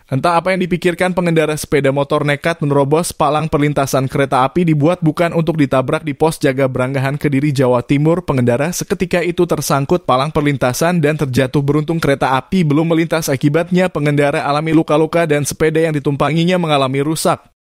Entah apa yang dipikirkan pengendara sepeda motor nekat menerobos palang perlintasan kereta api dibuat bukan untuk ditabrak di pos jaga Branggahan Kediri, Jawa Timur. Pengendara seketika itu tersangkut palang perlintasan dan terjatuh. Beruntung kereta api belum melintas, akibatnya pengendara alami luka-luka dan sepeda yang ditumpanginya mengalami rusak.